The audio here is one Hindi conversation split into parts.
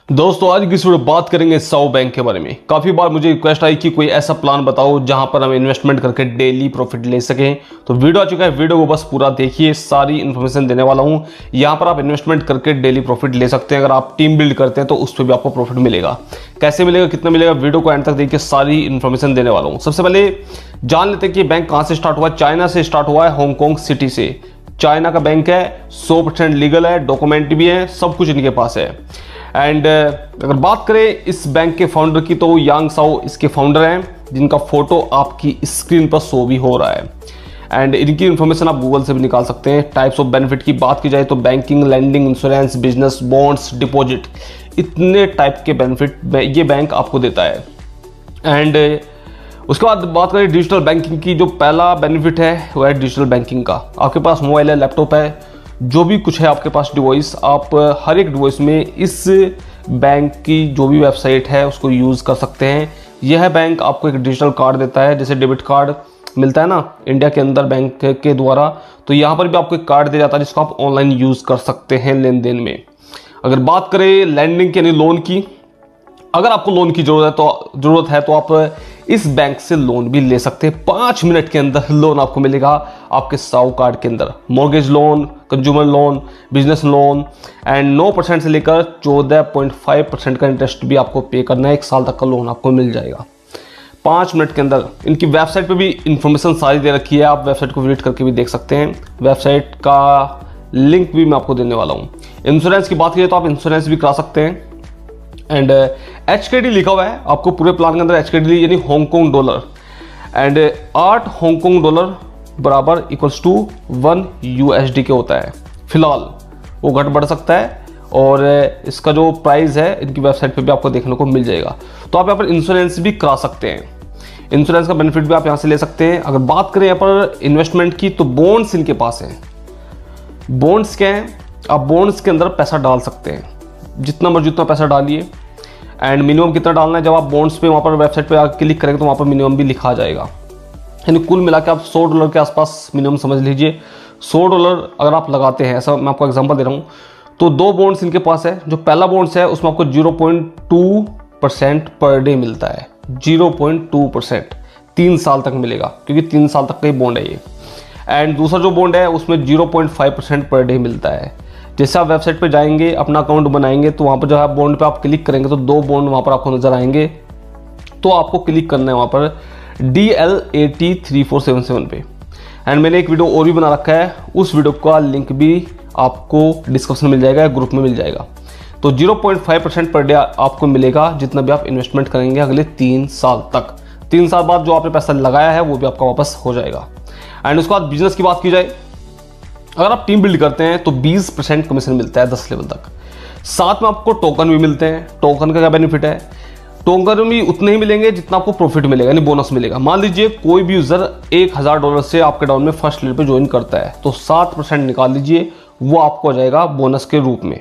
दोस्तों आज की इस वीडियो बात करेंगे 100 बैंक के बारे में। काफ़ी बार मुझे रिक्वेस्ट आई कि कोई ऐसा प्लान बताओ जहां पर हम इन्वेस्टमेंट करके डेली प्रॉफिट ले सकें। तो वीडियो आ चुका है, वीडियो को बस पूरा देखिए, सारी इन्फॉर्मेशन देने वाला हूं। यहां पर आप इन्वेस्टमेंट करके डेली प्रॉफिट ले सकते हैं। अगर आप टीम बिल्ड करते हैं तो उस पर भी आपको प्रॉफिट मिलेगा। कैसे मिलेगा, कितना मिलेगा, वीडियो को एंड तक देखिए, सारी इन्फॉर्मेशन देने वाला हूँ। सबसे पहले जान लेते हैं कि बैंक कहाँ से स्टार्ट हुआ। चाइना से स्टार्ट हुआ है, हांगकांग सिटी से। चाइना का बैंक है, 100% लीगल है, डॉक्यूमेंट भी है, सब कुछ इनके पास है। एंड अगर बात करें इस बैंक के फाउंडर की तो यांग साओ इसके फाउंडर हैं, जिनका फोटो आपकी स्क्रीन पर शो भी हो रहा है। एंड इनकी इन्फॉर्मेशन आप गूगल से भी निकाल सकते हैं। टाइप्स ऑफ बेनिफिट की बात की जाए तो banking, lending, insurance, business, bonds, deposit, इतने टाइप के बेनिफिट ये बैंक आपको देता है। एंड उसके बाद बात करें डिजिटल बैंकिंग की, जो पहला बेनिफिट है वो है डिजिटल बैंकिंग का। आपके पास मोबाइल है, लैपटॉप है, जो भी कुछ है आपके पास डिवाइस, आप हर एक डिवाइस में इस बैंक की जो भी वेबसाइट है उसको यूज़ कर सकते हैं। यह बैंक आपको एक डिजिटल कार्ड देता है, जैसे डेबिट कार्ड मिलता है ना इंडिया के अंदर बैंक के द्वारा, तो यहाँ पर भी आपको एक कार्ड दिया जाता है जिसको आप ऑनलाइन यूज़ कर सकते हैं लेन देन में। अगर बात करें लैंडिंग यानी लोन की, अगर आपको लोन की ज़रूरत है तो आप इस बैंक से लोन भी ले सकते हैं। 5 मिनट के अंदर लोन आपको मिलेगा आपके साउ कार्ड के अंदर। Mortgage loan, consumer loan, business loan, and 9% से लेकर 14.5% का इंटरेस्ट भी आपको पे करना है। 1 साल तक का लोन आपको मिल जाएगा 5 मिनट के अंदर। इनकी वेबसाइट पे भी इंफॉर्मेशन सारी दे रखी है, आप वेबसाइट को विजिट करके भी देख सकते हैं। वेबसाइट का लिंक भी मैं आपको देने वाला हूँ। इंश्योरेंस की बात करें तो आप इंश्योरेंस भी करा सकते हैं। एंड HKD लिखा हुआ है आपको पूरे प्लान के अंदर, HKD यानी Hong Kong dollar. And 8 Hong Kong dollar बराबर इक्वल्स टू 1 USD के होता है। फिलहाल वो घट बढ़ सकता है, और इसका जो प्राइस है इनकी वेबसाइट पे भी आपको देखने को मिल जाएगा। तो आप यहाँ पर इंश्योरेंस भी करा सकते हैं। इंश्योरेंस का बेनिफिट भी आप यहाँ से ले सकते हैं। अगर बात करें यहाँ पर इन्वेस्टमेंट की तो बॉन्ड्स इनके पास हैं। बॉन्ड्स क्या है, आप बॉन्ड्स के अंदर पैसा डाल सकते हैं, जितना मर्जी उतना पैसा डालिए। एंड मिनिमम कितना डालना है, जब आप बॉन्ड्स पे वहाँ पर वेबसाइट पे क्लिक करेंगे तो वहाँ पर मिनिमम भी लिखा जाएगा। यानी कुल मिला के आप $100 के आसपास मिनिमम समझ लीजिए। $100 अगर आप लगाते हैं, ऐसा मैं आपको एग्जांपल दे रहा हूँ, तो 2 बॉन्ड्स इनके पास है। जो पहला बॉन्ड्स है उसमें आपको 0.2% पर डे मिलता है। 0.2% 3 साल तक मिलेगा, क्योंकि 3 साल तक का ही बॉन्ड है ये। एंड दूसरा जो बॉन्ड है उसमें 0.5% पर डे मिलता है। जैसे आप वेबसाइट पे जाएंगे, अपना अकाउंट बनाएंगे, तो वहाँ पर जो है बॉन्ड पे आप क्लिक करेंगे तो 2 बॉन्ड वहाँ पर आपको नजर आएंगे। तो आपको क्लिक करना है वहाँ पर DL803477 पे। एंड मैंने एक वीडियो और भी बना रखा है, उस वीडियो का लिंक भी आपको डिस्क्रिप्शन में मिल जाएगा, ग्रुप में मिल जाएगा। तो 0.5% पर डे आपको मिलेगा जितना भी आप इन्वेस्टमेंट करेंगे अगले 3 साल तक। 3 साल बाद जो आपने पैसा लगाया है वो भी आपका वापस हो जाएगा। एंड उसके बाद बिजनेस की बात की जाए, अगर आप टीम बिल्ड करते हैं तो 20% कमीशन मिलता है 10 लेवल तक। साथ में आपको टोकन भी मिलते हैं। टोकन का क्या बेनिफिट है, टोकन भी उतने ही मिलेंगे जितना आपको प्रॉफिट मिलेगा, यानी बोनस मिलेगा। मान लीजिए कोई भी यूजर $1000 से आपके डाउन में फर्स्ट लेवल पे ज्वाइन करता है तो 7% निकाल लीजिए, वो आपको आ जाएगा बोनस के रूप में।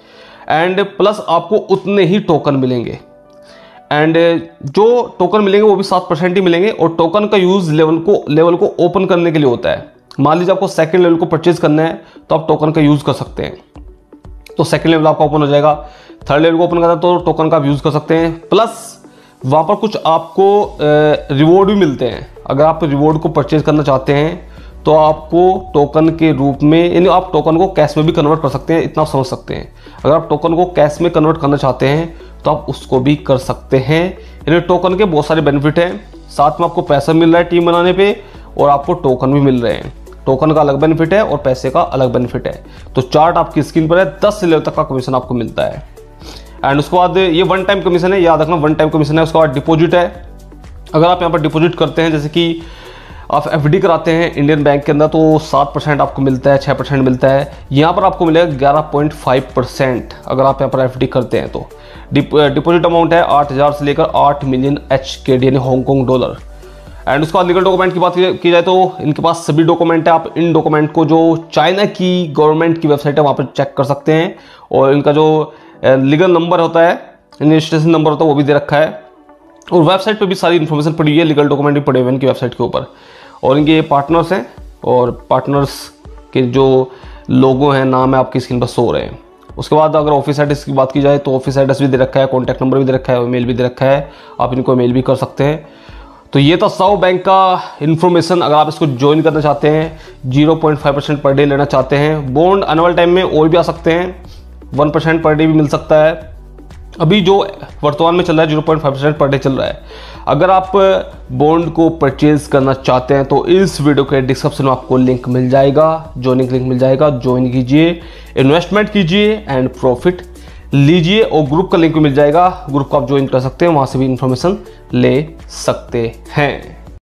एंड प्लस आपको उतने ही टोकन मिलेंगे। एंड जो टोकन मिलेंगे वो भी 7% ही मिलेंगे। और टोकन का यूज लेवल को ओपन करने के लिए होता है। मान लीजिए आपको सेकंड लेवल को परचेज करना है तो आप टोकन का यूज कर सकते हैं, तो सेकंड लेवल आपका ओपन हो जाएगा। थर्ड लेवल को ओपन करना है तो टोकन का आप यूज कर सकते हैं। प्लस वहां पर कुछ आपको रिवॉर्ड भी मिलते हैं। अगर आप रिवॉर्ड को परचेज करना चाहते हैं तो आपको टोकन के रूप में, यानी आप टोकन को कैश में भी कन्वर्ट कर सकते हैं, इतना आप समझ सकते हैं। अगर आप टोकन को कैश में कन्वर्ट करना चाहते हैं तो आप उसको भी कर सकते हैं। यानी टोकन के बहुत सारे बेनिफिट हैं। साथ में आपको पैसा मिल रहा है टीम बनाने पे, और आपको टोकन भी मिल रहे हैं। टोकन का अलग बेनिफिट है और पैसे का अलग बेनिफिट है। तो चार्ट आपकी स्क्रीन पर है, 10 लेवल तक का कमीशन आपको मिलता है। एंड उसके बाद ये 1 टाइम कमीशन है, याद रखना 1 टाइम कमीशन है। उसके बाद डिपॉजिट है। अगर आप यहाँ पर डिपॉजिट करते हैं, जैसे कि आप FD कराते हैं इंडियन बैंक के अंदर, तो 7% आपको मिलता है, 6% मिलता है। यहाँ पर आपको मिलेगा 11.5% अगर आप यहाँ पर FD करते हैं तो। डिपॉजिट अमाउंट है 8000 से लेकर 8 मिलियन HKD यानी हांगकांग डॉलर। एंड उसके बाद लीगल डॉक्यूमेंट की बात की जाए तो इनके पास सभी डॉक्यूमेंट है। आप इन डॉक्यूमेंट को जो चाइना की गवर्नमेंट की वेबसाइट है वहाँ पर चेक कर सकते हैं। और इनका जो लीगल नंबर होता है, रजिस्ट्रेशन नंबर होता है, वो भी दे रखा है। और वेबसाइट पे भी सारी इन्फॉर्मेशन पड़ी हुई है, लीगल डॉक्यूमेंट भी पड़े हुए हैं इनकी वेबसाइट के ऊपर। और इनके पार्टनर्स हैं, और पार्टनर्स के जो लोगो हैं, नाम है, आपकी स्क्रीन पर शो हो रहे हैं। उसके बाद अगर ऑफिस एड्रेस की बात की जाए तो ऑफिस एड्रेस भी दे रखा है, कॉन्टैक्ट नंबर भी दे रखा है, ईमेल भी दे रखा है, आप इनको मेल भी कर सकते हैं। तो ये था 100 बैंक का इन्फॉर्मेशन। अगर आप इसको ज्वाइन करना चाहते हैं, 0.5% पर डे लेना चाहते हैं, बॉन्ड आने वाले टाइम में और भी आ सकते हैं, 1% पर डे भी मिल सकता है। अभी जो वर्तमान में चल रहा है 0.5% पर डे चल रहा है। अगर आप बॉन्ड को परचेज करना चाहते हैं तो इस वीडियो के डिस्क्रिप्शन में आपको लिंक मिल जाएगा, ज्वाइनिंग लिंक मिल जाएगा, ज्वाइन कीजिए, इन्वेस्टमेंट कीजिए एंड प्रॉफिट लीजिए। और ग्रुप का लिंक भी मिल जाएगा, ग्रुप को आप ज्वाइन कर सकते हैं, वहां से भी इंफॉर्मेशन ले सकते हैं।